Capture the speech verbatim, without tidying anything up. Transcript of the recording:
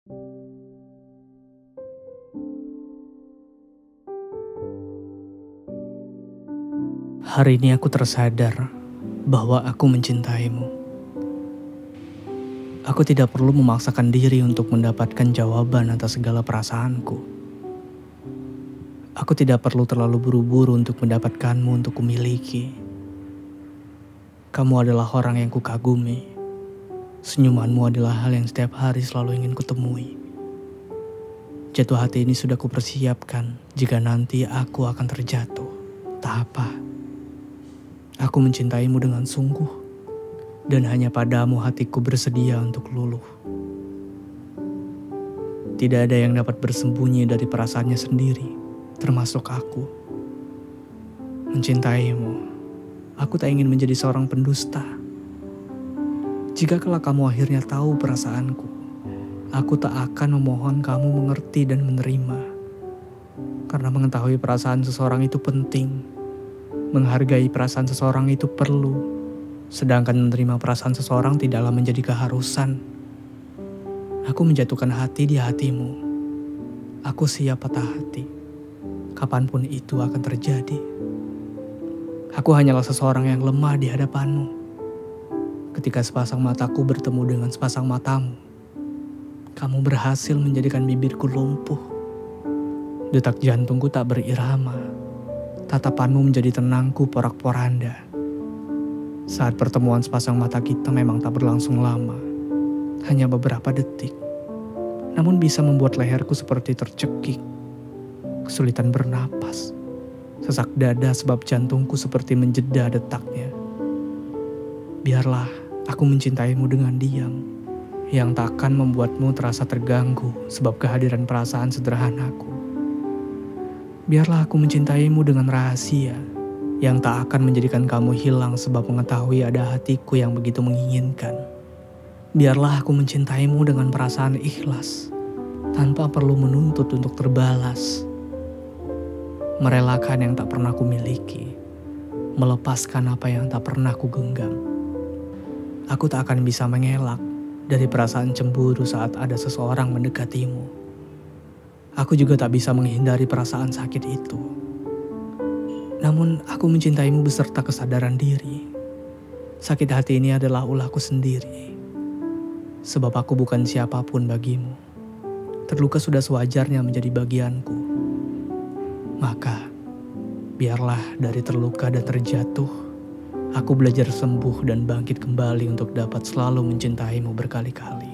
Hari ini aku tersadar bahwa aku mencintaimu. Aku tidak perlu memaksakan diri untuk mendapatkan jawaban atas segala perasaanku. Aku tidak perlu terlalu buru-buru untuk mendapatkanmu untuk kumiliki. Kamu adalah orang yang kukagumi. Senyumanmu adalah hal yang setiap hari selalu ingin kutemui. Jatuh hati ini sudah kupersiapkan jika nanti aku akan terjatuh. Tak apa. Aku mencintaimu dengan sungguh, dan hanya padamu hatiku bersedia untuk luluh. Tidak ada yang dapat bersembunyi dari perasaannya sendiri, termasuk aku. Mencintaimu, aku tak ingin menjadi seorang pendusta. Jika kelak kamu akhirnya tahu perasaanku, aku tak akan memohon kamu mengerti dan menerima. Karena mengetahui perasaan seseorang itu penting. Menghargai perasaan seseorang itu perlu, sedangkan menerima perasaan seseorang tidaklah menjadi keharusan. Aku menjatuhkan hati di hatimu. Aku siap patah hati. Kapanpun itu akan terjadi. Aku hanyalah seseorang yang lemah di hadapanmu. Ketika sepasang mataku bertemu dengan sepasang matamu, kamu berhasil menjadikan bibirku lumpuh. Detak jantungku tak berirama. Tatapanmu menjadi tenangku porak-poranda. Saat pertemuan sepasang mata kita memang tak berlangsung lama. Hanya beberapa detik. Namun bisa membuat leherku seperti tercekik. Kesulitan bernapas. Sesak dada sebab jantungku seperti menjeda detaknya. Biarlah aku mencintaimu dengan diam. Yang tak akan membuatmu terasa terganggu sebab kehadiran perasaan sederhanaku. Biarlah aku mencintaimu dengan rahasia yang tak akan menjadikan kamu hilang sebab mengetahui ada hatiku yang begitu menginginkan. Biarlah aku mencintaimu dengan perasaan ikhlas tanpa perlu menuntut untuk terbalas. Merelakan yang tak pernah kumiliki, melepaskan apa yang tak pernah kugenggam. Aku tak akan bisa mengelak dari perasaan cemburu saat ada seseorang mendekatimu. Aku juga tak bisa menghindari perasaan sakit itu. Namun aku mencintaimu beserta kesadaran diri. Sakit hati ini adalah ulahku sendiri. Sebab aku bukan siapapun bagimu. Terluka sudah sewajarnya menjadi bagianku. Maka, biarlah dari terluka dan terjatuh, aku belajar sembuh dan bangkit kembali untuk dapat selalu mencintaimu berkali-kali.